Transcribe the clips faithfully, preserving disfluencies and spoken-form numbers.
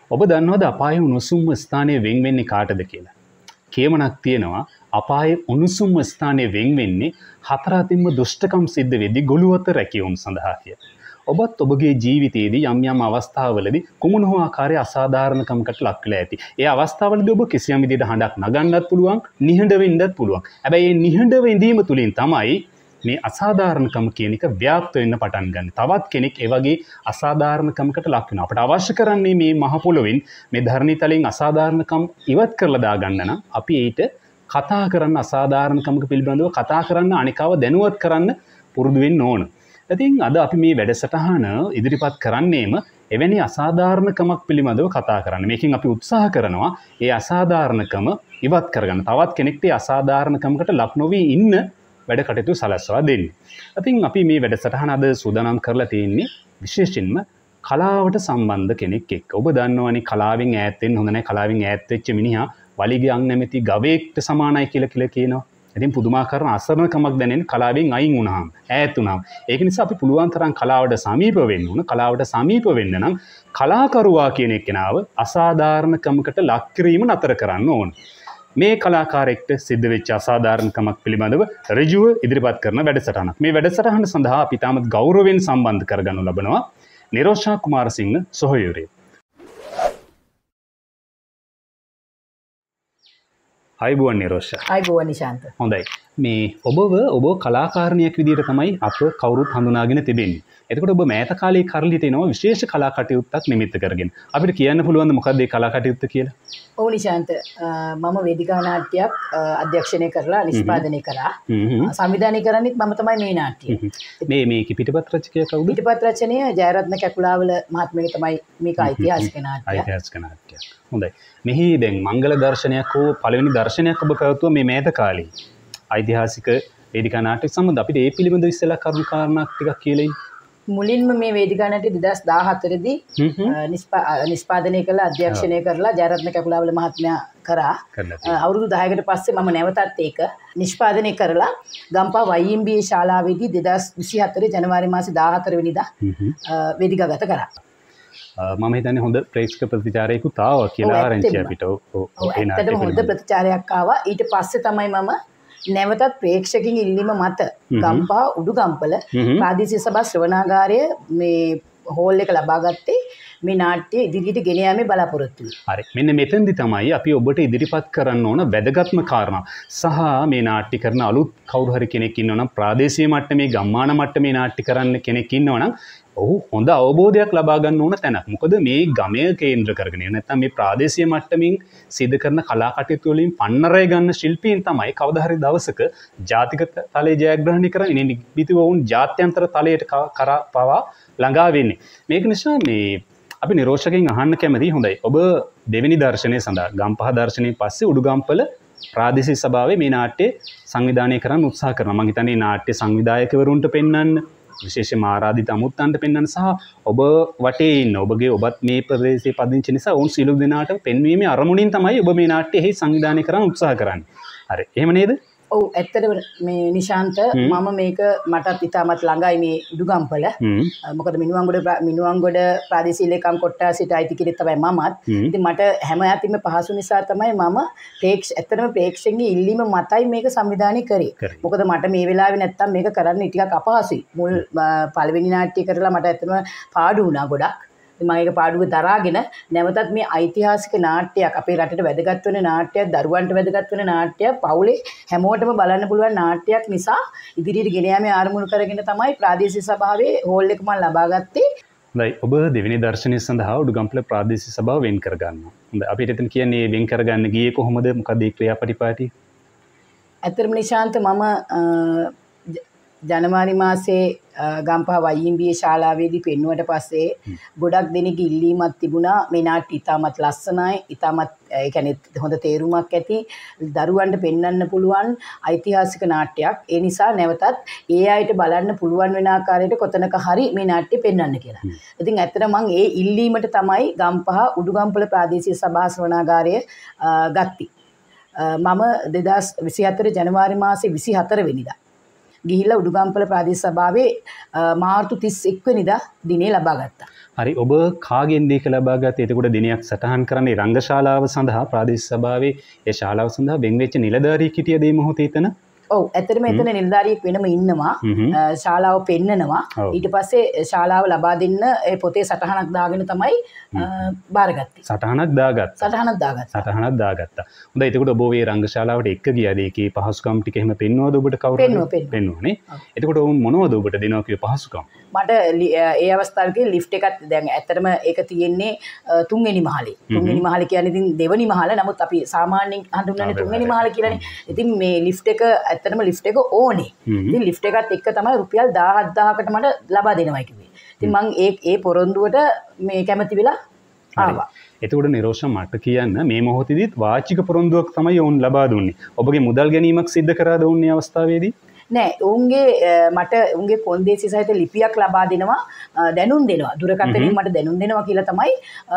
ඔබ දන්නවද අපායේ උණුසුම්ම ස්ථානයේ වෙන් වෙන්නේ කාටද කියලා? කියමනක් තියෙනවා අපායේ උණුසුම්ම ස්ථානයේ වෙන් වෙන්නේ හතර අතින්ම දුෂ්ටකම් සිද්ධ වෙද්දී ගොළුවත රැකියුම් සඳහා කියලා. ඔබත් ඔබගේ ජීවිතයේදී යම් යම් අවස්ථාවලදී කුමන හෝ ආකාරයේ අසාධාරණකමකට ලක් වෙලා ඇති. ඒ අවස්ථාවලදී ඔබ කිසියම් විදිහට හඬක් නගන්නත් පුළුවන්, නිහඬ වෙන්නත් පුළුවන්. හැබැයි මේ නිහඬ වෙඳීම තුලින් තමයි මේ අසාධාරණකම කියන එක ව්‍යාප්ත වෙන්න පටන් ගන්න. තවත් කෙනෙක් ඒ වගේ අසාධාරණකමකට ලක් වෙනවා. අපිට අවශ්‍ය කරන්නේ මේ මහ පොළොවෙන් මේ ධර්ණිතලෙන් අසාධාරණකම් ඉවත් කරලා දාගන්න නම් අපි ඊට කතා කරන්න අසාධාරණකමක පිළිබඳව කතා කරන්න අනිකාව දැනුවත් කරන්න පුරුදු වෙන්න ඕන. ඉතින් අද අපි මේ වැඩසටහන ඉදිරිපත් කරන්නේම එවැනි අසාධාරණකමක් පිළිබඳව කතා කරන්න. මේකෙන් අපි උත්සාහ කරනවා ඒ අසාධාරණකම ඉවත් කරගන්න. තවත් කෙනෙක්ට ඒ අසාධාරණකමකට ලක් නොවී ඉන්න වැඩ කටයුතු සලස්වා දෙන්න. ඉතින් අපි මේ වැඩසටහන අද සූදානම් කරලා තියෙන්නේ විශේෂයෙන්ම කලාවට සම්බන්ධ කෙනෙක් එක්ක. ඔබ දන්නවනේ කලාවෙන් ඈත් වෙන්න හොඳ නැහැ. කලාවෙන් ඈත් වෙච්ච මිනිහා වලිගයන් නැමැති ගවයෙක්ට සමානයි කියලා කියලා කියනවා. ඉතින් පුදුමාකාර අසරණකමක් දැනෙන කලාවෙන් අයින් වුණාම ඈත් වුණාම. ඒක නිසා අපි පුළුවන් තරම් කලාවට සමීප වෙන්න ඕන. කලාවට සමීප වෙන්න නම් කලාකරුවා කියන එක්කෙනාව අසාධාරණකමකට ලක් කිරීම නතර කරන්න ඕන. මේ කලාකාරයෙක්ට සිද්ධ වෙච්ච අසාධාරණකමක් පිළිබඳව ඍජුව ඉදිරිපත් කරන වැඩසටහනක්. මේ වැඩසටහන සඳහා අපි තාමත් ගෞරවයෙන් සම්බන්ධ කරගනු ලබනවා නිරෝෂා කුමාරසිංහ සොහොයුරිය. අයිබෝන් නිරෝෂා. අයිබෝන් නිශාන්ත. හොඳයි. මේ ඔබව ඔබ කලාකාරණියක් විදිහට තමයි අප කවුරුත් හඳුනාගෙන තිබෙන්නේ. එතකොට ඔබ මෑත කාලේ කරලි තිනවා විශේෂ කලා කටයුත්තක් නිමිත්ත කරගෙන. අපිට කියන්න පුළුවන්ද මොකක්ද මේ කලා කටයුත්ත කියලා? ඔව් නිශාන්ත, මම වේදිකා නාට්‍යයක් අධ්‍යක්ෂණය කරලා නිෂ්පාදනය කරා. සංවිධානය කරන්නේත් මම තමයි මේ නාට්‍යය. මේ මේක පිටපත් රචකයා කවුද? පිටපත් රචනය ජයරත්න කැකුලාවල මහත්මිය තමයි මේක ඓතිහාසික නාට්‍යය. ඓතිහාසික නාට්‍යයක්. හොඳයි. මෙහි දැන් මංගල දර්ශනයක් හෝ පළවෙනි දර්ශනයක් ඔබ පැවතුවා මේ මෑත කාලේ. ඓතිහාසික වේදිකා නාට්‍ය සම්බන්ධ අපිට ඒ පිළිබඳව ඉස්සෙල්ලා කරුණු කාරණා ටිකක් කියලා ඉන්න. මුලින්ම මේ වේදිකා නාට්‍ය දෙදහස් දාහතර දී නිෂ්පාදනය කළ අධ්‍යක්ෂණය කරලා ජයරත්න කැකුලාවල මහත්මයා කරා. අවුරුදු දහයකට පස්සේ මම නැවතත් ඒක නිෂ්පාදනය කරලා ගම්පහ වයි එම් බී ඒ ශාලාවේදී දෙදහස් විසිහතර ජනවාරි මාසේ දාහතර වෙනිදා වේදිකාගත කරා. මම හිතන්නේ හොඳ ප්‍රේක්ෂක ප්‍රතිචාරයකුත් ආවා කියලා ආරංචි අපිට. ඔව් ඇත්තටම හොඳ ප්‍රතිචාරයක් ආවා. ඊට පස්සේ තමයි මම නැවතත් ප්‍රේක්ෂකින් ඉල්ලීම මත ගම්පහ උඩුගම්පල ප්‍රාදේශීය සභා ශ්‍රවණාගාරය මේ හෝල් එක ලබා ගත්තේ මේ නාට්‍ය ඉදිරියට ගෙන යාමේ බලාපොරොත්තු වෙයි. හරි. මෙන්න මෙතෙන්දි තමයි අපි ඔබට ඉදිරිපත් කරන්න ඕන වැදගත්ම කාරණා. සහ මේ නාට්‍ය කරන අලුත් කවුරු හරි කෙනෙක් ඉන්නවනම් ප්‍රාදේශීය මට්ටමේ ගම්මාන මට්ටමේ නාට්‍ය කරන්න කෙනෙක් ඉන්නවනම් ඔහු හොඳ අවබෝධයක් ලබා ගන්න ඕන තැනක්. මොකද මේ ගමය කේන්ද්‍ර කරගෙන නැත්නම් මේ ප්‍රාදේශීය මට්ටමින් සිදු කරන කලා කටයුතු වලින් පන්නරය ගන්න ශිල්පීන් තමයි කවදා හරි දවසක ජාතික තලයේ ජයග්‍රහණය කරන්නේ. නිබ්බිති වුන් ජාත්‍යන්තර තලයට කරා පවා ළඟා වෙන්නේ. මේක නිසා මේ අපි නිරෝෂකෙන් අහන්න කැමතියි. හොඳයි. ඔබ දෙවෙනි දර්ශනය සඳහා ගම්පහ දර්ශනයෙන් පස්සේ උඩුගම්පල ප්‍රාදේශීය සභාවේ මේ නාට්‍ය සංවිධානය කරන්න උත්සාහ කරනවා. මම හිතන්නේ නාට්‍ය සංවිධායකවරුන්ට පෙන්වන්න විශේෂයෙන්ම ආරාධිත අමුත්තන්ට පෙන්වන්න සහ ඔබ වටේ ඉන්න ඔබගේ ඔබත් මේ ප්‍රදේශයේ පදිංචි නිසා ඔවුන් සියලු දෙනාට පෙන්වීමේ අරමුණින් තමයි ඔබ මේ නාට්‍යය සංවිධානය කරන්න උත්සාහ කරන්නේ. හරි. එහෙම නේද? ඔව් ඇත්තටම මේ නිශාන්ත මම මේක මටත් ඉතාමත් ළඟයි මේ උඩුගම්පල. මොකද මිනුවන්ගොඩ මිනුවන්ගොඩ ප්‍රාදේශීය ලේකම් කොට්ටාසයට අයිති කෙනෙක් තමයි මමත්. ඉතින් මට හැම යතින්ම පහසු නිසා තමයි මම ප්‍රේක්ෂ ඇත්තටම ප්‍රේක්ෂකගේ ඉල්ලීම මතයි මේක සංවිධානය කරේ. මොකද මට මේ වෙලාවේ නැත්තම් මේක කරන්න ටිකක් අපහසුයි. මුල් පළවෙනි නාට්‍ය කරලා මට ඇත්තටම පාඩු වුණා ගොඩක්. මම ඒක පාඩුව දරාගෙන නැවතත් මේ ඓතිහාසික නාට්‍යයක් අපේ රටට වැදගත් වෙන නාට්‍යයක් දරුවන්ට වැදගත් වෙන නාට්‍යයක් පවුලේ හැමෝටම බලන්න පුළුවන් නාට්‍යයක් නිසා ඉදිරියට ගෙන යාමේ ආරමුණු කරගෙන තමයි ප්‍රාදේශීය සභාවේ හෝල් එක මම ලබා ගත්තේ. හොඳයි. ඔබ දෙවෙනි දර්ශනය සඳහා උඩුගම්පල ප්‍රාදේශීය සභාව වෙන් කරගන්නවා. හොඳයි. අපිට එතන කියන්නේ වෙන් කරගන්න ගියේ කොහොමද? මොකද ඒ ක්‍රියාපටිපාටි? ඇත්තටම නිශාන්ත මම ජනවාරි මාසේ ගම්පහ වයි එම් බී ඒ ශාලාවේදී පෙන්වුවට පස්සේ ගොඩක් දෙනෙක්ගේ ඉල්ලීමක් තිබුණා මේ නාට්‍ය ඉතාමත් ලස්සනයි, ඉතාමත් ඒ කියන්නේ හොඳ තේරුමක් ඇති, දරුවන්ට පෙන්වන්න පුළුවන් ඓතිහාසික නාට්‍යයක්. ඒ නිසා නැවතත් ඒ අයට බලන්න පුළුවන් වෙන ආකාරයට කොතනක හරි මේ නාට්‍ය පෙන්වන්න කියලා. ඉතින් ඇත්තට මම ඒ ඉල්ලීමට තමයි ගම්පහ උඩුගම්පල ප්‍රාදේශීය සභා ශ්‍රවණාගාරය ගත්තේ. මම දෙදහස් විසිහතර ජනවාරි මාසේ විසිහතර වෙනිදා ගිහිල්ලා උඩුගම්පල ප්‍රාදේශ සභාවේ මාර්තු තිස් එක් වෙනිදා දිනේ ලබා ගත්තා. හරි ඔබ කාගෙන් දීක ලබා ගත්තේ? එතකොට දිනයක් සටහන් කරන්නේ රංගශාලාව සඳහා ප්‍රාදේශීය සභාවේ ඒ ශාලාව සඳහා වෙන් වෙච්ච නිලධාරියෙක් හිටියද මේ මොහොතේ එතන? ඔව් ඇත්තටම එතන නිලධාරියෙක් වෙනම ඉන්නවා. ශාලාව පෙන්නනවා. ඊට පස්සේ ශාලාව ලබා දෙන්න ඒ පොතේ සටහනක් දාගෙන තමයි බාරගත්තේ. සටහනක් දාගත්තා. සටහනක් දාගත්තා. සටහනක් දාගත්තා. හොඳයි එතකොට ඔබ මේ රංගශාලාවට එක්ක ගියාද? ඒකේ පහසුකම් ටික එහෙම පෙන්වවද ඔබට කවුරුද? පෙන්වුවා පෙන්වුවානේ. එතකොට ඔවුන් මොනවද ඔබට දෙනවා කිය පහසුකම්? මට ඒ අවස්ථාවේ ලිෆ්ට් එකක් දැන් ඇත්තටම ඒක තියෙන්නේ තුන්වෙනි මහලේ. තුන්වෙනි මහල කියන්නේ ඉතින් දෙවෙනි මහල. නමුත් අපි සාමාන්‍යයෙන් හඳුන්වන්නේ තුන්වෙනි මහල කියලානේ. ඉතින් මේ ලිෆ්ට් එක ඇත්තටම ලිෆ්ට් එක ඕනේ. ඉතින් ලිෆ්ට් එකත් එක්ක තමයි රුපියල් දහහත් දහහකට මට ලබා දෙනවා කිව්වේ. ඉතින් මම ඒ ඒ පොරොන්දුවට මේ කැමති වෙලා ආවා. එතකොට නිරෝෂ මට කියන්න මේ මොහොතේදීත් වාචික පොරොන්දුවක් තමයි ඔවුන් ලබා දුන්නේ. ඔබගේ මුදල් ගැනීමක් සිද්ධ කරාද ඔවුන් මේ අවස්ථාවේදී? නෑ ඔවුන්ගේ මට උන්ගේ කොන්දේසි සහිත ලිපියක් ලබා දෙනවා දැනුම් දෙනවා දුරකථනයෙන් මට දැනුම් දෙනවා කියලා තමයි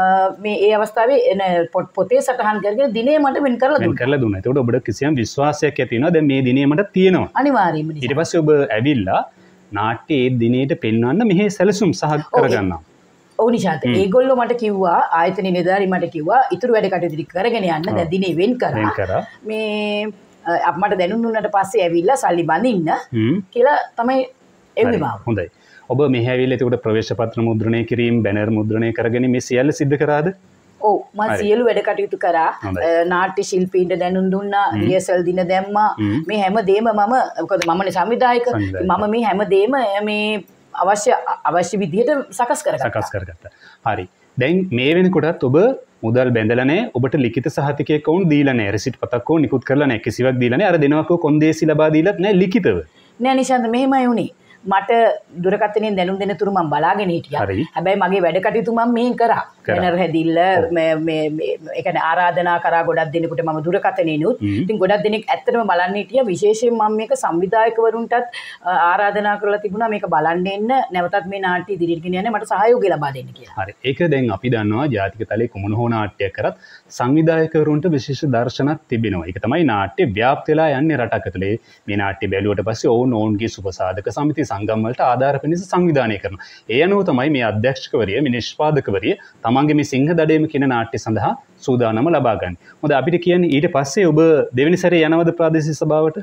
මේ ඒ අවස්ථාවේ පොතේ සටහන් කරගෙන දිනේ මට වෙන් කරලා දුන්නා. වෙන් කරලා දුන්නා. ඒකට ඔබට කිසියම් විශ්වාසයක් ඇති වෙනවා දැන් මේ දිනේ මට තියෙනවා. අනිවාර්යයෙන්ම. ඊට පස්සේ ඔබ ඇවිල්ලා නාට්‍යයේ ඒ දිනේට පෙන්වන්න මෙහි සැලසුම් සහ කරගන්නවා. ඔව් නිශාන්ත ඒගොල්ලෝ මට කිව්වා ආයතන නිලධාරි මට කිව්වා ඉතුරු වැඩ කටයුතු කරගෙන යන්න දැන් දිනේ වෙන් කරා. මේ අපමට දැනුම් දුන්නට පස්සේ ඇවිල්ලා සල්ලි බඳින්න කියලා තමයි එව්වේ මාව. හොඳයි. ඔබ මෙහි ඇවිල්ලා එතකොට ප්‍රවේශ පත්‍ර මුද්‍රණය කිරීම, බැනර් මුද්‍රණය කරගෙන මේ සියල්ල සිද්ධ කරාද? ඔව් මම සියලු වැඩ කටයුතු කරා. නාට්‍ය ශිල්පීන්ට දැනුම් දුන්නා, රියසල් දින දැම්මා. මේ හැම දෙයක්ම මම මොකද මමනේ සංවිධායක. මම මේ හැම දෙයක්ම මේ අවශ්‍ය අවශ්‍ය විදිහට සකස් කරගත්තා. සකස් කරගත්තා. හරි. දැන් මේ වෙනකොටත් ඔබ මුදල් බැඳලා නැහැ. ඔබට ලිඛිත සහතිකයක් වුන් දීලා නැහැ. රෙසිට් පතක් වුන් නිකුත් කරලා නැහැ. කිසිවක් දීලා නැහැ. අර දෙනවකෝ කොන්දේසි ලබා දීලත් නැහැ ලිඛිතව. නෑ නිශාන්ත මෙහෙමයි උනේ. මට දුරකථනයෙන් දැනුම් දෙන තුරු මම බලාගෙන හිටියා. හැබැයි මගේ වැඩ කටයුතු මම මේන් කරා. බැනර් හැදිල්ල මේ මේ ඒ කියන්නේ ආරාධනා කරා ගොඩක් දෙනෙකුට මම දුරකථනේනොත්. ඉතින් ගොඩක් දෙනෙක් ඇත්තටම බලන්න හිටියා. විශේෂයෙන් මම මේක සංවිධායකවරුන්ටත් ආරාධනා කරලා තිබුණා මේක බලන්න එන්න නැවතත් මේ නාට්‍ය ඉදිරියට ගෙන යන්න මට සහයෝගය ලබා දෙන්න කියලා. හරි. ඒක දැන් අපි දන්නවා ජාතික තලයේ කුමන හෝ නාට්‍යයක් කරත් සංවිධායකවරුන්ට විශේෂ දර්ශනක් තිබෙනවා. ඒක තමයි නාට්‍ය ව්‍යාප්ත වෙලා යන්නේ රටක ඇතුලේ. මේ නාට්‍ය බැලුවට පස්සේ ඔවුන් ඔවුන්ගේ සුබසාධක සමිති සංගම් වලට ආධාර පිණිස සංවිධානය කරනවා. ඒ අනුව තමයි මේ අධ්‍යක්ෂකවරිය, මේ නිෂ්පාදකවරිය තමන්ගේ මේ සිංහ දඩේම කියන නාට්‍ය සඳහා සූදානම ලබා ගන්න. මොකද අපිට කියන්නේ ඊට පස්සේ ඔබ දෙවෙනි සැරේ යනවද ප්‍රාදේශීය සභාවට?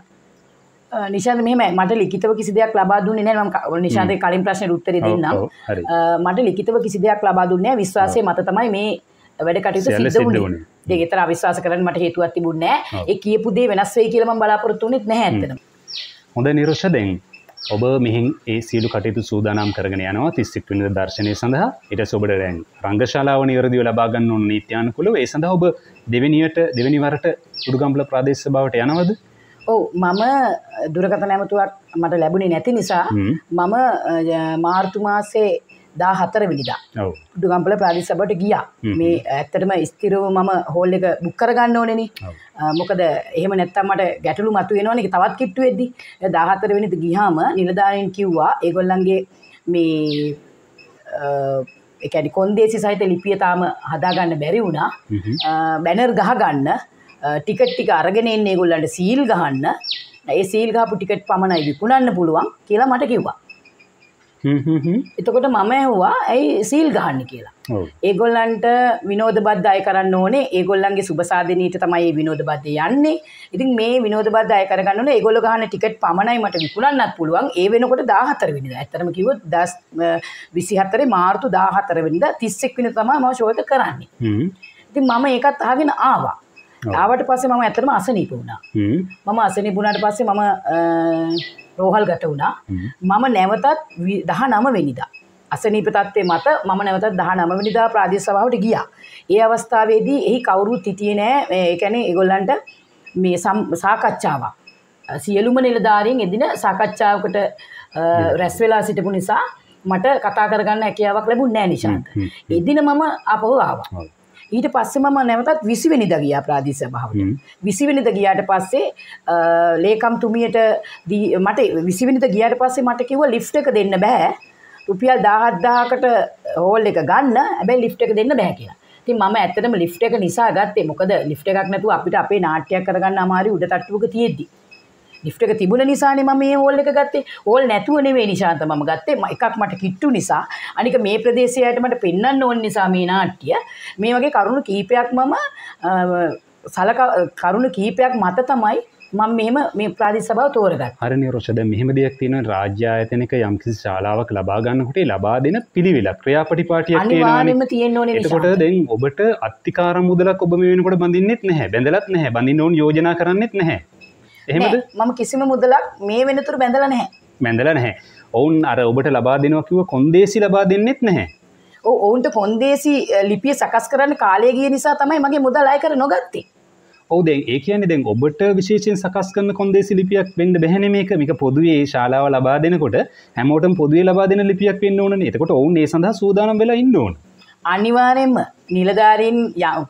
නිශාන්ත මෙහෙමයි මට ලිඛිතව කිසි දෙයක් ලබා දුන්නේ නැහැ. මම නිශාන්තේ කලින් ප්‍රශ්නෙට උත්තරේ දෙන්නම්. මට ලිඛිතව කිසි දෙයක් ලබා දුන්නේ නැහැ. විශ්වාසය මත තමයි මේ වැඩ කටයුතු සිද්ධ වුණේ. ඒක ඒතර අවිශ්වාස කරන්න මට හේතුවක් තිබුණේ නැහැ. ඒ කියපු දේ වෙනස් වෙයි කියලා මම බලාපොරොත්තු වෙන්නේ නැහැ ඇත්තටම. හොඳ නිරෝෂ දැන් ඔබ මෙහින් ඒ සියලු කටයුතු සූදානම් කරගෙන යනවා තිස් එක් වෙනිදා දර්ශනය සඳහා. ඊට පස්සේ ඔබට දැන් රංගශාලාව නිවැරදිව ලබා ගන්න ඕන නීත්‍යානුකූලව ඒ සඳහා ඔබ දෙවෙනියට දෙවෙනි වරට උඩුගම්බල ප්‍රාදේශ සභාවට යනවද? ඔව් මම දුරකථන ඇමතුමක් මට ලැබුණේ නැති නිසා මම මාර්තු මාසේ දාහතර වෙනිදා උඩුගම්බල ප්‍රාදේශ සභාවට ගියා. මේ ඇත්තටම ස්ථිරව මම හෝල් එක බුක් කරගන්න ඕනේනේ. මොකද එහෙම නැත්තම් මට ගැටලු මතුවෙනවනේ තවත් කිට්ටු වෙද්දි. දාහතර වෙනිදා ගියාම නිලධාරීන් කිව්වා ඒගොල්ලන්ගේ මේ ඒ කියන්නේ කොන්දේසි සහිත ලිපිය තාම හදාගන්න බැරි වුණා. බැනර් ගහගන්න ටිකට් ටික අරගෙන එන්න ඒගොල්ලන්ට සීල් ගහන්න. ඒ සීල් ගහපු ටිකට් පමණයි විකුණන්න පුළුවන් කියලා මට කිව්වා. එතකොට මම ඇහුවා ඇයි සීල් ගහන්නේ කියලා. ඒගොල්ලන්ට විනෝද බද්ද අය කරන්න ඕනේ. ඒගොල්ලන්ගේ සුබසාධනීයට තමයි මේ විනෝද බද්ද යන්නේ. ඉතින් මේ විනෝද බද්ද අය කරගන්න ඕනේ. ඒගොල්ලෝ ගහන ටිකට් පමණයි මට විකුණන්නත් පුළුවන්. ඒ වෙනකොට දාහතර වෙනිදා. ඇත්තටම කිව්වොත් විසිහතරේ මාර්තු දාහතර වෙනිදා තිස් එක් වෙනිදා තමයි මම ෂෝ එක කරන්නේ. ඉතින් මම ඒකත් අහගෙන ආවා. ආවට පස්සේ මම ඇත්තටම අසනීප වුණා. මම අසනීප වුණාට පස්සේ මම රෝහල්ගත වුණා. මම නැවතත් දහනව වෙනිදා අසනීප තත්ත්වයේ මත මම නැවතත් දහනව වෙනිදා ප්‍රාදේශ සභාවට ගියා. ඒ අවස්ථාවේදී එහි කවුරුත් හිටියේ නෑ. ඒ කියන්නේ ඒගොල්ලන්ට මේ සාකච්ඡාවක් සියලුම නිලධාරීන් එදින සාකච්ඡාවකට රැස් වෙලා සිටපු නිසා මට කතා කරගන්න හැකියාවක් ලැබුණේ නෑ නිශාන්ත. එදින මම ආපහු ආවා. ඊට පස්සේ මම නැවතත් විසි වෙනිදා ගියා ප්‍රාදේශ සභාවට. විසි වෙනිදා ගියාට පස්සේ ලේකම්තුමියට මට විසි වෙනිදා ගියාට පස්සේ මට කිව්වා ලිෆ්ට් එක දෙන්න බෑ. රුපියල් දහහත් දහහකට හෝල් එක ගන්න. හැබැයි ලිෆ්ට් එක දෙන්න බෑ කියලා. ඉතින් මම ඇත්තටම ලිෆ්ට් එක නිසා ගත්තේ. මොකද ලිෆ්ට් එකක් නැතුව අපිට අපේ නාට්‍යයක් කරගන්න අමාරුයි උඩ තට්ටුවක තියෙද්දි. ලිෆ්ට් එක තිබුණ නිසානේ මම මේ හෝල් එක ගත්තේ. හෝල් නැතුව නෙවෙයි නිශාන්ත මම ගත්තේ. එකක් මට කිට්ටු නිසා. අනික මේ ප්‍රදේශයට මට පෙන්වන්න ඕන නිසා මේ නාට්‍ය. මේ වගේ කරුණු කීපයක් මම සලක කරුණු කීපයක් මත තමයි මම මෙහෙම මේ ප්‍රාදේශ සභාව තෝරගත්තා. හරිනේ රොෂ දැන් මෙහෙම දෙයක් තියෙනවා රාජ්‍ය ආයතනයක යම්කිසි ශාලාවක් ලබා ගන්නකොට ඒ ලබා දෙන පිළිවෙලක් ක්‍රියාපටිපාටියක් තියෙනවානේ. අනිවාර්යයෙන්ම තියෙන්න ඕනේ නිසා. එතකොට දැන් ඔබට අත්තිකාර මුදලක් ඔබ මේ වෙනකොට බඳින්නෙත් නැහැ. බැඳලත් නැහැ. බඳින්න ඕන යෝජනා කරන්නෙත් නැහැ. එහෙමද? මම කිසිම මුදලක් මේ වෙනතුරු බැඳලා නැහැ. බැඳලා නැහැ. ඔවුන් අර ඔබට ලබා දෙනවා කිව්ව කොන්දේසි ලබා දෙන්නෙත් නැහැ. ඔව් ඔවුන්ට කොන්දේසි ලිපිය සකස් කරන්න කාලය ගිය නිසා තමයි මගේ මුදල් අය කර නොගත්තේ. ඔව් දැන් ඒ කියන්නේ දැන් ඔබට විශේෂයෙන් සකස් කරන කොන්දේසි ලිපියක් වෙන්න බැහැනේ මේක. මේක පොදුවේ ශාලාව ලබා දෙනකොට හැමෝටම පොදුවේ ලබා දෙන ලිපියක් වෙන්න ඕනනේ. එතකොට ඔවුන් ඒ සඳහා සූදානම් වෙලා ඉන්න ඕන. අනිවාර්යයෙන්ම නිලධාරීන්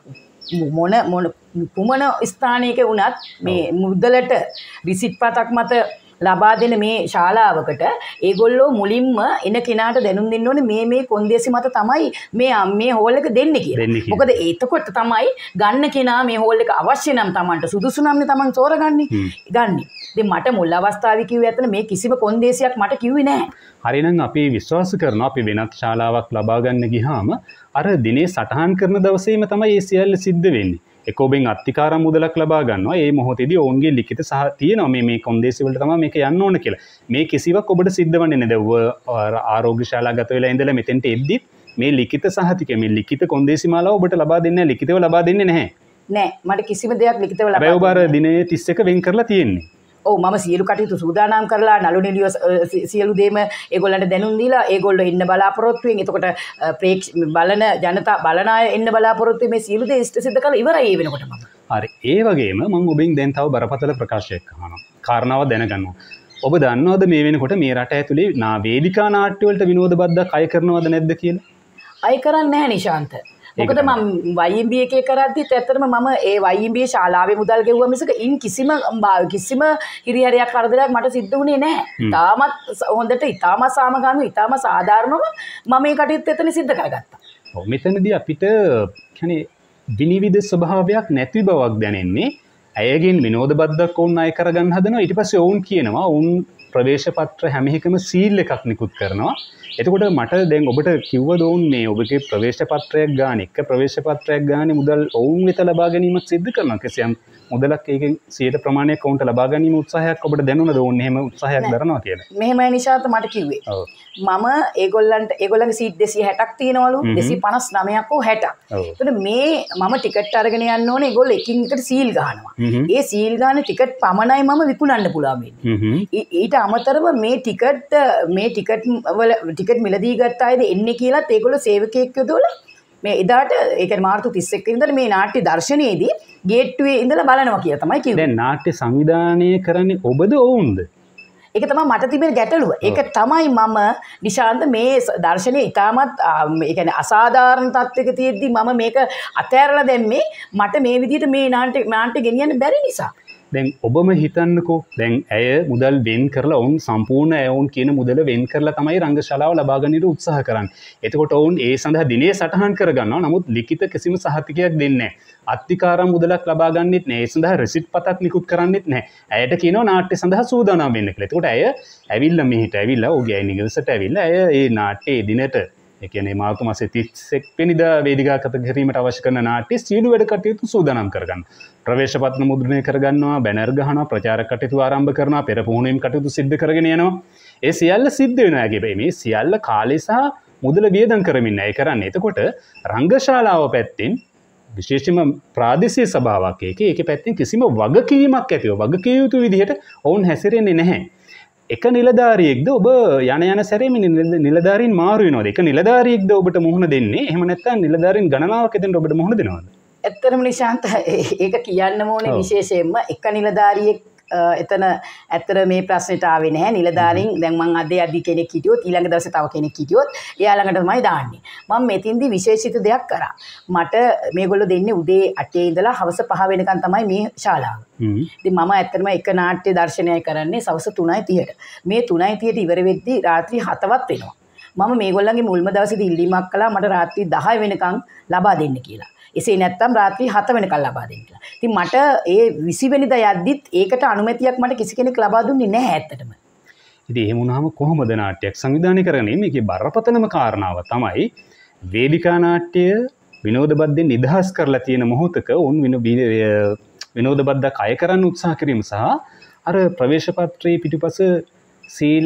මොන මොන කුමන ස්ථානයක වුණත් මේ මුදලට රිසිට් පතක් මත ලබා දෙන මේ ශාලාවකට ඒගොල්ලෝ මුලින්ම එන කෙනාට දැනුම් දෙන්න ඕනේ මේ මේ කොන්දේසි මත තමයි මේ මේ හෝල් එක දෙන්නේ කියලා. මොකද එතකොට තමයි ගන්න කෙනා මේ හෝල් එක අවශ්‍ය නම් Tamanට සුදුසු නම් Taman තෝරගන්නේ. ගන්නේ. ඉතින් මට මුල් අවස්ථාවේ කිව්වේ ඇත්තට මේ කිසිම කොන්දේසියක් මට කිව්වේ නැහැ. හරිනම් අපි විශ්වාස කරනවා අපි වෙනත් ශාලාවක් ලබා ගන්න ගියාම අර දිනේ සටහන් කරන දවසේම තමයි ඒ සියල්ල සිද්ධ වෙන්නේ. එක ඔබෙන් අත්තිකාර මුදලක් ලබා ගන්නවා. ඒ මොහොතේදී ඔවුන්ගේ ලිඛිත සහ තියෙනවා මේ මේ කොන්දේසි වලට තමයි මේක යන්න ඕන කියලා. මේ කිසිවක් ඔබට සිද්ධ වෙන්නේ නැහැ. ඔබ ආරෝග්‍ය ශාලා ගත වෙලා ඉඳලා මෙතෙන්ට එද්දිත් මේ ලිඛිත සහතිකය මේ ලිඛිත කොන්දේසි මාලාව ඔබට ලබා දෙන්නේ නැහැ. ලිඛිතව ලබා දෙන්නේ නැහැ. නෑ මට කිසිම දෙයක් ලිඛිතව ලබා දෙන්නේ නැහැ. හැබැයි ඔබ අර දිනේ තිස් එක වෙන් කරලා තියෙන්නේ. ඔව් මම සියලු කටයුතු සූදානම් කරලා නළු නිළිය සියලු දේම ඒගොල්ලන්ට දැනුම් දීලා ඒගොල්ලෝ ඉන්න බලාපොරොත්තු වෙන. එතකොට ප්‍රේක්ෂ බලන ජනතා බලන අය ඉන්න බලාපොරොත්තු මේ සියලු දේ ඉෂ්ට සිද්ධ කරලා ඉවරයි ඒ වෙනකොට මම. හරි. ඒ වගේම මම ඔබෙන් දැන් තව බරපතල ප්‍රකාශයක් අහනවා. කාරණාව දැනගන්නවා. ඔබ දන්නවද මේ වෙනකොට මේ රට ඇතුලේ නා වේදිකා නාට්‍ය වලට විනෝද බද්දක් අය කරනවද නැද්ද කියලා? අය කරන්නේ නැහැ නිශාන්ත. මොකද මම වයි එම් බී එකේ කරද්දිත් ඇත්තටම මම ඒ වයි එම් බී ශාලාවේ මුදල් ගෙවුවා මිසක ඉන් කිසිම කිසිම හිරිහැරයක් කරදරයක් මට සිද්ධ වුණේ නැහැ. තාමත් හොඳට ඊටාම සාමගාමීව ඊටාම සාධාරණව මම මේ කටයුත්ත එතන සිද්ධ කරගත්තා. ඔව් මෙතනදී අපිට කියන්නේ විනිවිද ස්වභාවයක් නැති බවක් දැනෙන්නේ. ඇයගෙන් විනෝද බද්දක් වුන් අය කරගන්න හදනවා. ඊට පස්සේ ඔවුන් කියනවා ඔවුන් ප්‍රවේශ පත්‍ර හැම එකම සීල් එකක් නිකුත් කරනවා. එතකොට මට දැන් ඔබට කිව්වද ඔවුන් මේ ඔබගේ ප්‍රවේශ පත්‍රයක් ගන්න එක ප්‍රවේශ පත්‍රයක් ගන්න මුදල් ඔවුන් වෙත ලබා ගැනීමක් සිදු කරනවා. කිසියම් මුදලක් ඒකෙන් සියයට ප්‍රමාණයක් ඔවුන්ට ලබා ගැනීම උත්සාහයක් ඔබට දැනුණද ඔවුන් එහෙම උත්සාහයක් දරනවා කියලා? මෙහෙමයි නිශාන්ත මට කිව්වේ. මම ඒගොල්ලන්ට ඒගොල්ලන්ගේ සීට් දෙසිය හැටක් තියෙනවලු දෙසිය පනස් නවයක් හෝ හැටක්. එතකොට මේ මම ටිකට් අරගෙන යන්න ඕනේ ඒගොල්ලෝ එකින් එකට සීල් ගහනවා. ඒ සීල් ගන්න ටිකට් පමණයි මම විකුණන්න පුළුවන් වෙන්නේ. ඊට අමතරව මේ ටිකට් මේ ටිකට් වල ටිකට් මිලදී ගත්ත අයද එන්නේ කියලාත් ඒගොල්ලෝ සේවකයෙක් යොදවලා මේ එදාට ඒ කියන්නේ මාර්තු තිස් එක ඉඳලා මේ නාට්‍ය දර්ශනයේදී ගේට්ටුවේ ඉඳලා බලනවා කියලා තමයි කිව්වේ. දැන් නාට්‍ය සංවිධානය කරන්නේ ඔබද ඔවුන්ද? ඒක තමයි මට තිබෙන ගැටලුව. ඒක තමයි මම නිශාන්ත මේ දර්ශනයේ ඉතාමත් ඒ කියන්නේ අසාධාරණ තත්ත්වයක තියෙද්දි මම මේක අතෑරලා දැම්මේ මට මේ විදිහට මේ නාට්‍ය නාට්‍ය ගෙනියන්න බැරි නිසා. දැන් ඔබම හිතන්නකෝ දැන් ඇය මුදල් වෙන් කරලා ඔවුන් සම්පූර්ණ ඔවුන් කියන මුදල වෙන් කරලා තමයි රංගශාලාව ලබා ගන්නට උත්සාහ කරන්නේ. එතකොට ඔවුන් ඒ සඳහා දිනේ සටහන් කරගන්නවා. නමුත් ලිඛිත කිසිම සහතිකයක් දෙන්නේ නැහැ. අත්තිකාරම් මුදලක් ලබා ගන්නෙත් නැහැ. ඒ සඳහා රෙසිට් පතක් නිකුත් කරන්නෙත් නැහැ. ඇයට කියනවා නාට්‍ය සඳහා සූදානම් වෙන්න කියලා. එතකොට ඇය ඇවිල්ලා මෙහෙට ඇවිල්ලා ඔහුගේ නිවසට ඇවිල්ලා ඇය ඒ නාට්‍යයේ දිනට ඒ කියන්නේ මාර්තු මාසේ තිස් එක වෙනිදා වේදිකාගත කිරීමට අවශ්‍ය කරන නාට්‍ය සියලු වැඩ කටයුතු සූදානම් කරගන්න. ප්‍රවේශ පත්‍ර මුද්‍රණය කරගන්නවා, බැනර් ගහනවා, ප්‍රචාරක කටයුතු ආරම්භ කරනවා, පෙර පුහුණුවීම් කටයුතු සිද්ධ කරගෙන යනවා. ඒ සියල්ල සිද්ධ වෙනවා. හැබැයි මේ සියල්ල කාලය සහ මුදල වියදම් කරමින් ඇය කරන්නේ. එතකොට රංගශාලාව පැත්තෙන් විශේෂයෙන්ම ප්‍රාදේශීය සභාවක් එකේ ඒකේ පැත්තෙන් කිසිම වගකීමක් ඇතිව වගකිය යුතු විදිහට ඔවුන් හැසිරෙන්නේ නැහැ. එක නිලධාරියෙක්ද ඔබ යන යන සැරේ මේ නිලධාරීන් මාරු වෙනවද? එක නිලධාරියෙක්ද ඔබට මුහුණ දෙන්නේ? එහෙම නැත්නම් නිලධාරීන් ගණනාවක් එතෙන්ට ඔබට මුහුණ දෙනවද? ඇත්තටම නිශාන්ත ඒක කියන්න ඕනේ විශේෂයෙන්ම එක නිලධාරියෙක් එතන ඇත්තට මේ ප්‍රශ්නෙට ආවේ නැහැ. නිලධාරීන් දැන් මං අදේ අදි කෙනෙක් හිටියොත් ඊළඟ දවසේ තව කෙනෙක් හිටියොත් එයා ළඟට තමයි දාන්නේ. මම මෙතින්දි විශේෂිත දෙයක් කරා. මට මේගොල්ලෝ දෙන්නේ උදේ අටේ ඉඳලා හවස පහ වෙනකන් තමයි මේ ශාලාව. ඉතින් මම ඇත්තටම එක නාට්‍ය දර්ශනයයි කරන්නේ සවස් තුනයි තිහට. මේ තුනයි තිහට ඉවර වෙද්දී රාත්‍රී හතවත් වෙනවා. මම මේගොල්ලන්ගේ මුල්ම දවසේදී ඉල්ලීමක් කළා මට රාත්‍රී දහය වෙනකන් ලබා දෙන්න කියලා. එසේ නැත්තම් රාත්‍රී හත වෙනකල් ලබා දෙන්න කියලා. ඉතින් මට ඒ විසි වෙනිදා යද්දිත් ඒකට අනුමැතියක් මට කිසි කෙනෙක් ලබා දුන්නේ නැහැ ඇත්තටම. ඉතින් එහෙම වුණාම කොහොමද නාට්‍යයක් සංවිධානය කරන්නේ? මේකේ බරපතලම කාරණාව තමයි වේදිකා නාට්‍ය විනෝද බද්දෙන් නිදහස් කරලා තියෙන මොහොතක උන් විනෝද බද්දක් අය කරන්න උත්සාහ කිරීම සහ අර ප්‍රවේශ පත්‍රයේ පිටුපස සීල්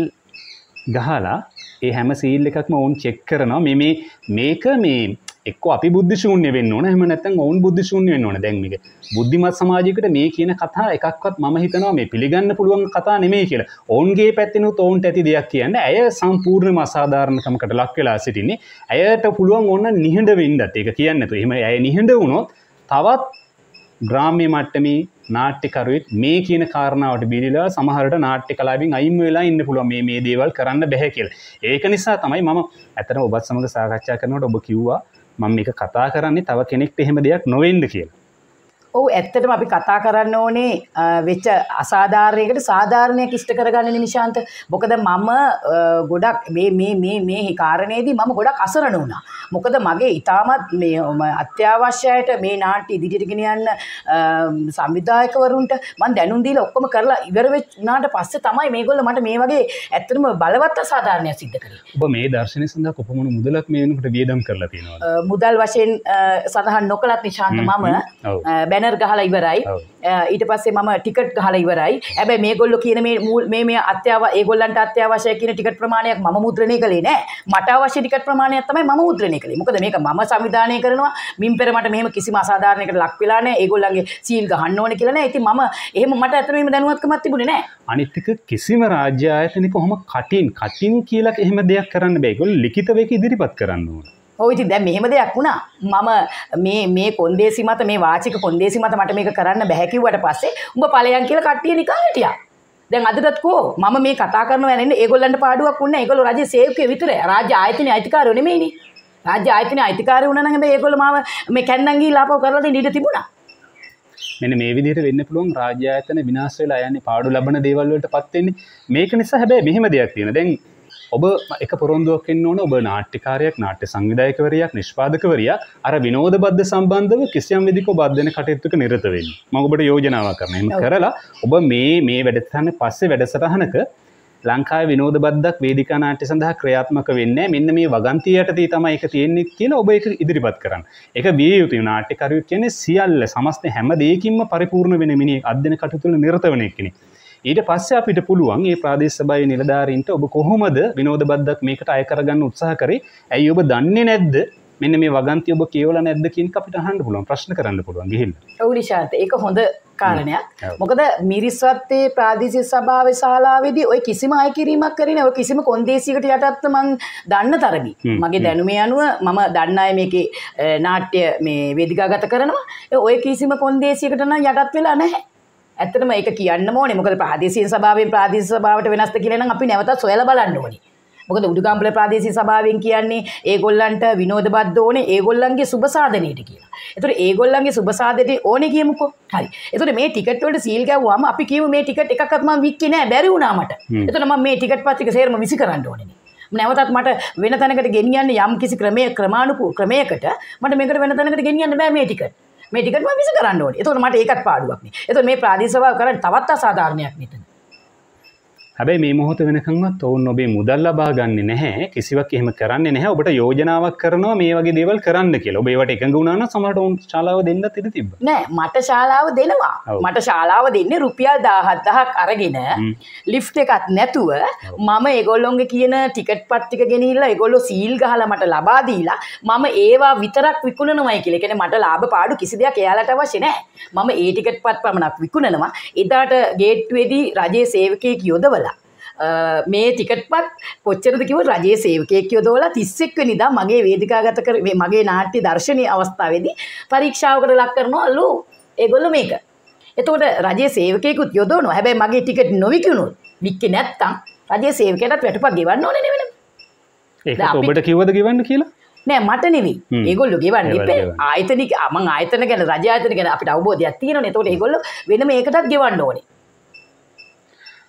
ගහලා ඒ හැම සීල් එකක්ම වුන් චෙක් කරනවා මේ මේ මේක මේ එක්ක අපි බුද්ධ ශූන්‍ය වෙන්න ඕන එහෙම නැත්නම් වුන් බුද්ධ ශූන්‍ය වෙන්න ඕන. දැන් මේක බුද්ධිමත් සමාජයකට මේ කියන කතා එකක්වත් මම හිතනවා මේ පිළිගන්න පුළුවන් කතා නෙමෙයි කියලා. ඔවුන්ගේ පැත්තෙනුත් ඔවුන්ට ඇති දෙයක් කියන්නේ. ඇය සම්පූර්ණයෙන්ම අසාධාරණකමකට ලක් වෙලා සිටින්නේ. ඇයට පුළුවන් ඕන නිහඬ වෙන්නත්. ඒක කියන්නේ නැතුව. එහෙම ඇය නිහඬ වුණොත් තවත් ග්‍රාම්‍ය මට්ටමේ නාට්‍යකරුවෙක් මේ කියන කාරණාවට බිරිලා සමහරට නාට්‍ය කලාවෙන් අයින් වෙලා ඉන්න පුළුවන් මේ මේ දේවල් කරන්න බැහැ කියලා. ඒක නිසා තමයි මම ඇත්තටම ඔබත් සමග සාකච්ඡා කරනකොට ඔබ කිව්වා මම මේක කතා කරන්නේ තව කෙනෙක්ට එහෙම දෙයක් නොවෙන්න කියලා. ඔව් ඇත්තටම අපි කතා කරන්න ඕනේ වෙච්ච අසාධාරණයකට සාධාරණයක් ඉෂ්ට කරගන්න නිශාන්ත. මොකද මම ගොඩක් මේ මේ මේ මේ කාරණේදී මම ගොඩක් අසරණ වුණා. මොකද මගේ ඊටමත් මේ අත්‍යවශ්‍යයට මේ නාට්‍ය ඉදිරියට ගෙන යන්න සංවිධායකවරුන්ට මම දැනුම් දීලා ඔක්කොම කරලා ඉවර වෙච්චාට පස්සේ තමයි මේගොල්ලෝ මට මේ වගේ ඇත්තටම බලවත් අසාධාරණයක් සිද්ධ කරේ. ඔබ මේ දර්ශනය සඳහා කොපමණ මුදලක් මේ වෙනකොට වියදම් කරලා තියෙනවද? මුදල් වශයෙන් සඳහන් නොකලත් නිශාන්ත මම බැනර් ගහලා ඉවරයි. ඊට පස්සේ මම ටිකට් ගහලා ඉවරයි. හැබැයි මේගොල්ලෝ කියන මේ මේ මේ අත්‍යව ඒගොල්ලන්ට අත්‍යවශ්‍ය කියන ටිකට් ප්‍රමාණයක් මම මුද්‍රණය කළේ නෑ. මට අවශ්‍ය ටිකට් ප්‍රමාණයක් තමයි මම මුද්‍රණය කළේ. මොකද මේක මම සංවිධානය කරනවා. මින් පෙර මට මෙහෙම කිසිම අසාධාරණයකට ලක් වෙලා නෑ. ඒගොල්ලන්ගේ සීල් ගහන්න ඕනේ කියලා නෑ. ඉතින් මම එහෙම මට ඇත්තටම එහෙම දැනුවත්කමක් තිබුණේ නෑ. අනිත් එක කිසිම රාජ්‍ය ආයතනයක කොහොම කටින් කටින් කියලා එහෙම දෙයක් කරන්න බෑ. ඒගොල්ලෝ ලිඛිතව ඒක ඉදිරිපත් කරන්න ඕන. ඔව් ඉතින් දැන් මෙහෙම දෙයක් වුණා. මම මේ මේ කොන්දේසි මත මේ වාචික කොන්දේසි මත මට මේක කරන්න බැහැ කිව්වට පස්සේ උඹ ඵලයන් කියලා කට්ටිය නිකන් හිටියා. දැන් අදටත් කෝ මම මේ කතා කරනවා යන්නේ ඒගොල්ලන්ට පාඩුවක් වුණේ නැහැ. ඒගොල්ලෝ රජයේ සේවකයෝ විතරයි. රාජ්‍ය ආයතනයේ අයිතිකාරයෝ නෙමෙයිනේ. රාජ්‍ය ආයතනයේ අයිතිකාරයෝ වුණා නම් හැබැයි ඒගොල්ලෝ මාව මේ කැන්දන් ගිහිල්ලා ආපහු කරලා දෙන්න ඉඩ තිබුණා. මෙන්න මේ විදිහට වෙන්න පුළුවන් රාජ්‍ය ආයතන විනාශ වෙලා යන්නේ පාඩු ලබන දේවල් වලටපත් වෙන්නේ. මේක නිසා හැබැයි මෙහෙම දෙයක් තියෙනවා. දැන් ඔබ එක පොරොන්දුවක් වෙන්න ඕන. ඔබ නාට්‍යකාරයෙක්, නාට්‍ය සංවිධායකවරියක්, නිෂ්පාදකවරියක් අර විනෝද බද්ද සම්බන්ධව කිසියම් විදිහක ඔබ අධ්‍යයන කටයුත්තක නිරත වෙන්න. මම ඔබට යෝජනාවක් කරනවා. එහෙම කරලා ඔබ මේ මේ වැඩසටහන පස්සේ වැඩසටහනක ලංකාවේ විනෝද බද්දක් වේදිකා නාට්‍ය සඳහා ක්‍රියාත්මක වෙන්නේ මෙන්න මේ වගන්තිය යටතේ තමයි ඒක තියෙන්නේ කියලා ඔබ ඒක ඉදිරිපත් කරන්න. ඒක විය යුතුයි. නාට්‍යකරුවෙක් කියන්නේ සියල්ල සමස්ත හැම දෙයකින්ම පරිපූර්ණ වෙන මිනිහෙක්, අධ්‍යයන කටයුතු වල නිරත වෙන කෙනෙක්. ඊට පස්සේ අපිට පුළුවන් මේ ප්‍රාදේශ සභාවේ නිලධාරීන්ට ඔබ කොහොමද විනෝද බද්දක් මේකට අය කරගන්න උත්සාහ කරේ? ඇයි ඔබ දන්නේ නැද්ද? මෙන්න මේ වගන්තිය ඔබ කියවලා නැද්ද කියන එක අපිට අහන්න පුළුවන්, ප්‍රශ්න කරන්න පුළුවන් ගිහිල්ලා. ඔව් නිශාන්ත, ඒක හොඳ කාරණයක්. මොකද මිරිස්වත්තේ ප්‍රාදේශීය සභාවේ ශාලාවේදී ඔය කිසිම අය කිරීමක් කරේ නැහැ. ඔය කිසිම කොන්දේසියකට යටත් මං දන්න තරමි. මගේ දැනුමේ අනුව මම දන්න අය මේකේ නාට්‍ය මේ වේදිකාගත කරනවා. ඔය කිසිම කොන්දේසියකට නම් යටත් වෙලා නැහැ. ඇත්තටම ඒක කියන්න ඕනේ. මොකද ප්‍රාදේශීය සභාවෙන් ප්‍රාදේශීය සභාවට වෙනස්ද කියලා නම් අපි නැවතත් සොයලා බලන්න ඕනේ. මොකද උඩුගම්පල ප්‍රාදේශීය සභාවෙන් කියන්නේ ඒගොල්ලන්ට විනෝද බද්ද ඕනේ ඒගොල්ලන්ගේ සුබ සාධනෙට කියලා. ඒතකොට ඒගොල්ලන්ගේ සුබ සාධනෙට ඕනේ කියමුකෝ. හරි. ඒතකොට මේ ටිකට් වලට සීල් ගැව්වාම අපි කියමු මේ ටිකට් එකක්වත් මම වික්කේ නෑ, බැරි වුණා මට. ඒතකොට මම මේ ටිකට් පත්‍රික සේරම විසි කරන්න ඕනේ. නැවතත් මට වෙන තැනකට ගෙනියන්න යම් කිසි ක්‍රමයක ක්‍රමානුකූල ක්‍රමයකට මට මේකට වෙන තැනකට ගෙනියන්න බෑ මේ ටිකට්. මේ ටිකට් මම විසි කරන්න ඕනේ. ඒතකොට මට ඒකත් පාඩුවක් නේ. ඒතකොට මේ ප්‍රාදේශීය සභාව කරන්නේ තවත් අසාධාරණයක් මෙතන. හැබැයි මේ මොහොත වෙනකන්වත් ඔවුන් ඔබේ මුදල් ලබා ගන්නෙ නැහැ. කිසිවක් එහෙම කරන්නේ නැහැ. ඔබට යෝජනාවක් කරනවා මේ වගේ දේවල් කරන්න කියලා. ඔබ ඒවට එකඟ වුණා නම් සමහරට ඔවුන් ශාලාව දෙන්නත් ඉඩ තිබ්බා. නෑ, මට ශාලාව දෙනවා. මට ශාලාව දෙන්නේ රුපියල් දහහක් අරගෙන ලිෆ්ට් එකක් නැතුව මම ඒගොල්ලොන්ගේ කියන ටිකට් පත්තික ගෙනිහිල්ලා ඒගොල්ලෝ සීල් ගහලා මට ලබා දීලා මම ඒවා විතරක් විකුණනවායි කියලා. ඒ කියන්නේ මට ලාභ පාඩු කිසි දෙයක් එයාලට අවශ්‍ය නැහැ. මම ඒ ටිකට් පත් පමණක් විකුණනවා. එදාට ගේට්ටුවේදී රජයේ සේවකයෙක් යොදවලා මේ ටිකට් පත් කොච්චරද කිව්වොත් රජයේ සේවකයෙක් යොදවලා තිස් එක් වෙනිදා මගේ වේදිකාගත කර මගේ නාට්‍ය දර්ශනීය අවස්ථාවේදී පරීක්ෂාවකට ලක් කරනවලු ඒගොල්ලෝ මේක. එතකොට රජයේ සේවකයෙකුත් යොදවනවා. හැබැයි මගේ ටිකට් නොවිකුණුත් වික්කේ නැත්තම් රජයේ සේවකයටත් වැටුපක් ගෙවන්න ඕනේ නෙවෙයි. ඒක ඔබට කිව්වද ගෙවන්න කියලා? නෑ, මට නෙවෙයි. ඒගොල්ලෝ ගෙවන්න ඉපේ. ආයතනික මං ආයතන ගැන රජ ආයතන ගැන අපිට අවබෝධයක් තියෙනවනේ. එතකොට ඒගොල්ලෝ වෙනම ඒකටත් ගෙවන්න ඕනේ.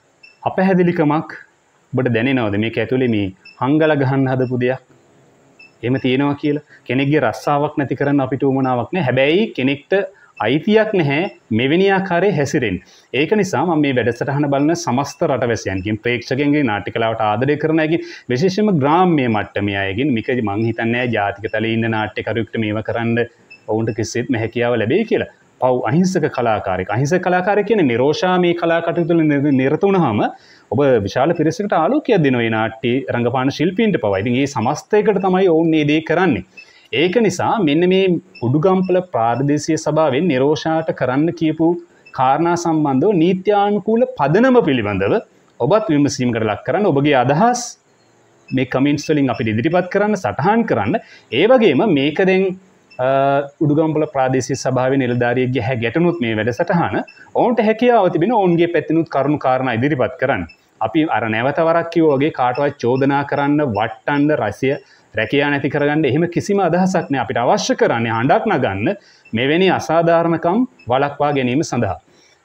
අපැහැදිලිකමක් ඔබට දැනෙනවද මේක ඇතුලේ මේ හංගල ගහන්න හදපු දෙයක්? එහෙම තියෙනවා කියලා. කෙනෙක්ගේ රස්සාවක් නැති කරන්න අපිට උවමනාවක් නැහැ. හැබැයි කෙනෙක්ට අයිතියක් නැහැ මෙවැනි ආකාරයේ හැසිරෙන්න. ඒක නිසා මම මේ වැඩසටහන බලන සමස්ත රටවැසියන්ගෙන් ප්‍රේක්ෂකයන්ගේ නාට්‍ය කලාවට ආදරය කරන අයගෙන් විශේෂයෙන්ම ග්‍රාම්‍ය මට්ටමේ අයගෙන් මේක මං හිතන්නේ නැහැ ජාතික තලයේ ඉන්න නාට්‍යකරුවෙකුට මේව කරන්න ඔවුන්ට කිසිත් හැකියාව ලැබෙයි කියලා. පව් අහිංසක කලාකාරයෙක්. අහිංසක කලාකාරයෙක් කියන්නේ නිරෝෂා මේ කලා කටයුතු වල නිරත වුණාම ඔබ විශාල පිරිසකට ආලෝකයක් දෙනවා මේ නාට්‍ය රංගපාන ශිල්පීන්ට පවා. ඉතින් මේ සමස්තයකට තමයි ඔවුන් මේ දේ කරන්නේ. ඒක නිසා මෙන්න මේ උඩුගම්පල ප්‍රාදේශීය සභාවෙන් නිරෝෂාට කරන්න කියපු කාරණා සම්බන්ධව නීත්‍යානුකූල පදනම පිළිබඳව ඔබත් විමසීමකට ලක් කරන්න ඔබගේ අදහස් මේ කමෙන්ට්ස් වලින් අපිට ඉදිරිපත් කරන්න සටහන් කරන්න. ඒ වගේම මේක දැන් උඩුගම්පල ප්‍රාදේශීය සභාවේ නිලධාරියෙක්ගේ හැ ගැටුණුත් මේ වැඩසටහන ඔවුන්ට හැකියාව තිබෙන ඔවුන්ගේ පැත්තෙනුත් කරුණු කාරණා ඉදිරිපත් කරන්න. අපි අර නැවත වරක් කිව්වා වගේ කාටවත් චෝදනා කරන්න වට්ටන්න රසය රැකියා නැති කරගන්න එහෙම කිසිම අදහසක් නෑ. අපිට අවශ්‍ය කරන්නේ හඬක් නගන්න මෙවැනි අසාධාරණකම් වළක්වා ගැනීම සඳහා.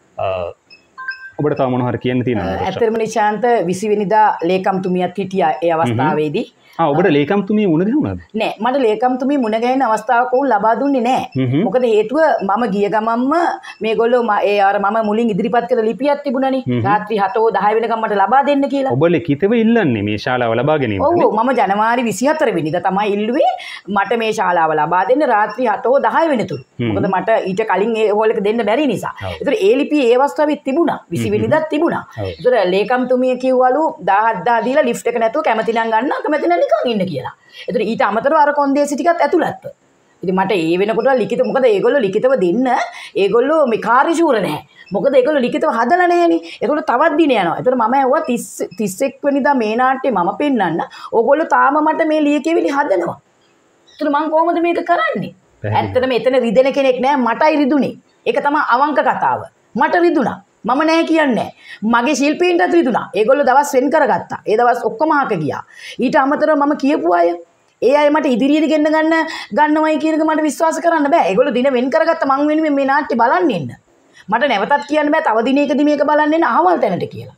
ඔබට තව මොනවා හරි කියන්න තියෙනවද? ඇත්තටම නිශාන්ත විසි වෙනිදා ලේකම්තුමියත් හිටියා ඒ අවස්ථාවේදී. ආ ඔබට ලේකම්තුමිය මුණ ගැහුණාද? නෑ මට ලේකම්තුමිය මුණ ගැහෙන අවස්ථාවක් වුන් ලබා දුන්නේ නෑ. මොකද හේතුව මම ගිය ගමන්ම මේගොල්ලෝ ඒ අර මම මුලින් ඉදිරිපත් කළ ලිපියක් තිබුණනේ. රාත්‍රී හත හෝ දහය වෙනකම් මට ලබා දෙන්න කියලා. ඔබ ලිඛිතව ඉල්ලන්නේ මේ ශාලාව ලබා ගැනීම. ඔව් මම ජනවාරි විසිහතර වෙනිදා තමයි ඉල්ලුවේ මට මේ ශාලාව ලබා දෙන්න රාත්‍රී හත හෝ දහය වෙනතුරු. මොකද මට ඊට කලින් ඒ හෝල් එක දෙන්න බැරි නිසා. ඒතර ඒ ලිපිය ඒ අවස්ථාවේ තිබුණා. විසි වෙනිදාත් තිබුණා. ඒතර ලේකම්තුමිය කිව්වලු දහයක් දා දීලා ලිෆ්ට් එක නැතුව කැමති නම් ගන්න කැමති නම් නිකන් ඉන්න කියලා. එතකොට ඊට අමතරව අර කොන්දේසි ටිකත් ඇතුළත්ව. ඉතින් මට ඒ වෙනකොට ලිඛිත මොකද ඒගොල්ලෝ ලිඛිතව දෙන්න ඒගොල්ලෝ මේ කාර්යශූර නැහැ. මොකද ඒගොල්ලෝ ලිඛිතව හදලා නැහැනේ. ඒතකොට තවත් දින යනවා. ඒතකොට මම ඇහුවා තිස් එක් වෙනිදා මේ නාට්‍යේ මම පෙන්නන්න. ඕගොල්ලෝ තාම මට මේ ලියකියවිලි හදනවා. ඒතකොට මම කොහොමද මේක කරන්නේ? ඇත්තටම එතන රිදෙන කෙනෙක් නැහැ මටයි රිදුනේ. ඒක තමයි අවංක කතාව. මට රිදුනා. මම නෑ කියන්නේ. මගේ ශිල්පීන්ටත් රිදුනා. ඒගොල්ලෝ දවස් වෙන් කරගත්තා. ඒ දවස් ඔක්කොම අහක ගියා. ඊට අමතරව මම කියපු අය ඒ අය මට ඉදිරියට ගෙන්න ගන්න ගන්නවයි කියන එක මට විශ්වාස කරන්න බෑ. ඒගොල්ලෝ දින වෙන් කරගත්ත මං වෙනුවෙන් මේ නාට්‍ය බලන්න එන්න. මට නැවතත් කියන්න බෑ තව දිනයකදී මේක බලන්න එන්න අහවල් තැනට කියලා.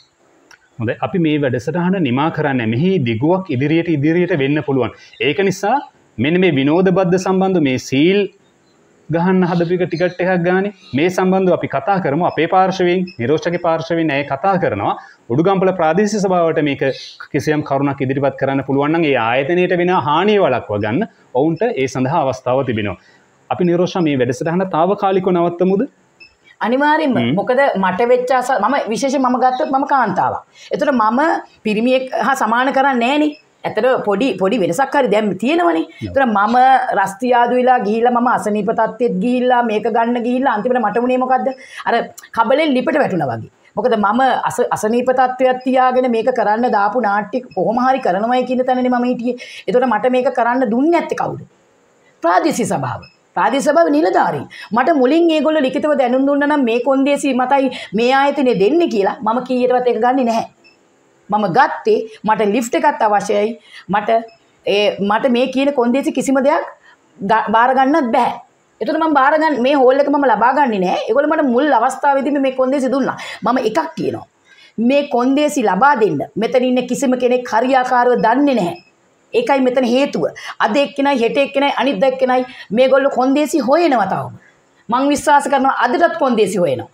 හොඳයි අපි මේ වැඩසටහන නිමා කරන්නේ මෙහි දිගුවක් ඉදිරියට ඉදිරියට වෙන්න පුළුවන්. ඒක නිසා මෙන්න මේ විනෝද බද්ද සම්බන්ධ මේ සීල් ගහන්න හදපු එක ටිකට් එකක් ගානේ මේ සම්බන්ධව අපි කතා කරමු. අපේ පාර්ශවයෙන් නිරෝෂගේ පාර්ශවයෙන් ඇය කතා කරනවා උඩුගම්පල ප්‍රාදේශීය සභාවට මේක කිසියම් කරුණක් ඉදිරිපත් කරන්න පුළුවන් නම් ඒ ආයතනයට වෙන හානිය වළක්වා ගන්න ඔවුන්ට ඒ සඳහා අවස්ථාව තිබෙනවා. අපි නිරෝෂා මේ වැඩසටහන తాවකාලිකව නවත්තමුද? අනිවාර්යෙන්ම. මොකද මට වෙච්ච මම විශේෂයෙන් මම ගත්තොත් මම කාන්තාවක්. ඒතර මම පිරිමියෙක් හා සමාන කරන්නේ නැහනේ. ඇතට පොඩි පොඩි වෙනසක් හරි දැන් තියෙනවනේ. ඒතර මම රස්තියාදු වෙලා ගිහිල්ලා මම අසනීප තත්ත්වෙත් ගිහිල්ලා මේක ගන්න ගිහිල්ලා අන්තිමට මට උනේ මොකද්ද? අර කබලෙන් ලිපට වැටුණා වගේ. මොකද මම අසනීප තත්ත්වයක් තියාගෙන මේක කරන්න දාපු නාට්‍ය කොහොම හරි කරනවයි කියන තැනනේ මම හිටියේ. ඒතකොට මට මේක කරන්න දුන්නේ නැත්තේ කවුද? ප්‍රාදේශීය සභාව. ප්‍රාදේශීය සභාවේ නිලධාරීන්. මට මුලින් ඒගොල්ලෝ ලිඛිතව දැනුම් දුන්නා නම් මේ කොන්දේසි මතයි මේ ආයතනේ දෙන්නේ කියලා මම කීයටවත් ඒක ගන්නෙ නැහැ. මම ගත්තේ මට ලිෆ්ට් එකක් අවශ්‍යයි. මට ඒ මට මේ කියන කොන්දේසි කිසිම දෙයක් බාර ගන්නත් බෑ. ඒතකොට මම බාර ගන්න මේ හෝල් එක මම ලබා ගන්නේ නෑ. ඒගොල්ලෝ මට මුල් අවස්ථාවේදී මේ කොන්දේසි දුන්නා. මම එකක් කියනවා. මේ කොන්දේසි ලබා දෙන්න මෙතන ඉන්න කිසිම කෙනෙක් හරියාකාරව දන්නේ නැහැ. ඒකයි මෙතන හේතුව. අද එක්කෙනයි හෙට එක්කෙනයි අනිත් එක්කෙනයි මේගොල්ලෝ කොන්දේසි හොයනවා තාම. මම විශ්වාස කරනවා අදටත් කොන්දේසි හොයනවා.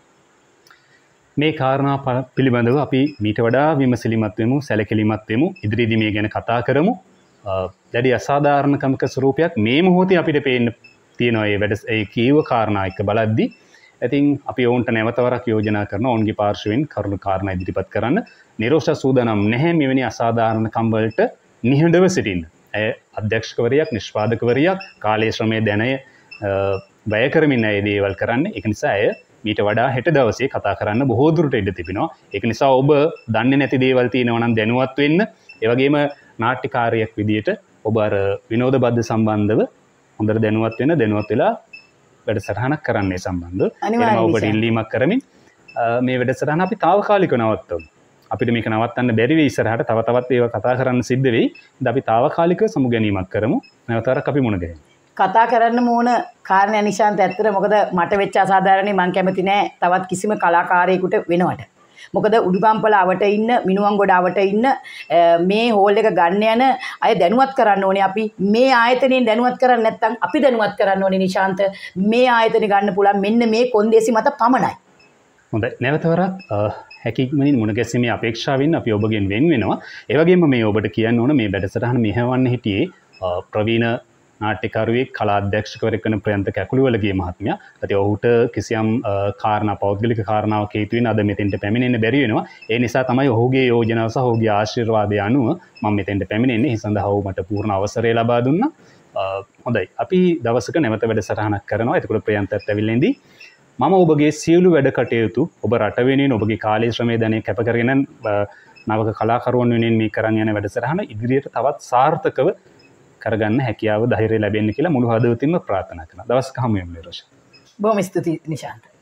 මේ කාරණා පිළිබඳව අපි මීට වඩා විමසිලිමත් වෙමු, සැලකිලිමත් වෙමු. ඉදිරියේදී මේ ගැන කතා කරමු. දැඩි අසාධාරණකමක ස්වරූපයක් මේ මොහොතේ අපිට පේන්න තියෙනවා ඒ වැඩ ඒ කීව කාරණා එක්ක බලද්දී. ඉතින් අපි ඔවුන්ට නැවත වරක් යෝජනා කරනවා ඔවුන්ගේ පාර්ශවයෙන් කරුණු කාරණා ඉදිරිපත් කරන්න. නිරෝෂා සූදානම් නැහැ මෙවැනි අසාධාරණකම් වලට නිහඬව සිටින්න. ඇය අධ්‍යක්ෂකවරියක්, නිෂ්පාදකවරියක්, කාලයේ ශ්‍රමයේ දැනය වැය කරමින් ඇය දේවල් කරන්නේ. ඒක නිසා ඇය මීට වඩා හෙට දවසේ කතා කරන්න බොහෝ දුරට ඉඩ තිබෙනවා. ඒක නිසා ඔබ දන්නේ නැති දේවල් තියෙනවා නම් දැනුවත් වෙන්න. ඒ වගේම නාට්‍යකාරියක් විදියට ඔබ අර විනෝද බද්ද සම්බන්ධව හොඳට දැනුවත් වෙන දැනුවත් වෙලා වැඩසටහනක් කරන්නේ සම්බන්ධව. එනවා ඔබට ඉල්ලීමක් කරමින් මේ වැඩසටහන අපි తాවකාලිකව නවත්තමු. අපිට මේක නවත්තන්න බැරි වෙයි ඉස්සරහට තව තවත් ඒවා කතා කරන්න සිද්ධ වෙයි. ඉතින් අපි తాවකාලිකව සමු ගැනීමක් කරමු. නැවතවරක් අපි මුණ ගැහෙමු. කතා කරන්න ඕන කාරණා නිශාන්ත ඇත්තට මොකද මට වෙච්ච අසාධාරණේ මම කැමති නෑ තවත් කිසිම කලාකාරයෙකුට වෙනවට. මොකද උඩුගම්පල අවට ඉන්න මිනුවන්ගොඩ අවට ඉන්න මේ හෝල් එක ගන්න යන අය දැනුවත් කරන්න ඕනේ අපි මේ ආයතනයෙන් දැනුවත් කරන්නේ නැත්නම් අපි දැනුවත් කරන්න ඕනේ නිශාන්ත මේ ආයතනේ ගන්න පුළුවන් මෙන්න මේ කොන්දේසි මත පමණයි. හොඳයි නැවතවරක් හැකියික්මනින් මුණ ගැසීමේ අපේක්ෂාවෙන් අපි ඔබගෙන් වෙන් වෙනවා. ඒ වගේම මේ ඔබට කියන්න ඕන මේ වැඩසටහන මෙහෙවන්න හිටියේ ප්‍රවීණ නාට්‍යකරුවෙක් කලා අධ්‍යක්ෂකවරයෙක් වන ප්‍රයන්ත කැකුළුවලගේ මහත්මයා. ඒත් ඔහුට කිසියම් කාරණා පෞද්ගලික කාරණාවක් හේතු වෙන අද මෙතෙන්ට පැමිණෙන්න බැරි වෙනවා. ඒ නිසා තමයි ඔහුගේ යෝජනාව සහ ඔහුගේ ආශිර්වාදය අනුව මම මෙතෙන්ට පැමිණෙන්නේ. ඒ සඳහා ඔහු මට පූර්ණ අවසරය ලබා දුන්නා. හොඳයි. අපි දවසක නැවත වැඩසටහනක් කරනවා. එතකොට ප්‍රයන්තත් ඇවිල්ලා ඉඳී. මම ඔබගේ සියලු වැඩ කටයුතු ඔබ රට වෙනුවෙන් ඔබගේ කාලීය ශ්‍රමය ධනය කැප කරගෙන නවක කලාකරුවන් වෙනුවෙන් මේ කරන් යන වැඩසටහන ඉදිරියට තවත් සාර්ථකව කරගන්න හැකියාව ධෛර්යය ලැබෙන්න කියලා මුළු හදවතින්ම ප්‍රාර්ථනා කරනවා. දවසක හමු වෙමු රෝෂා. බොහොම ස්තුතියි නිශාන්ත.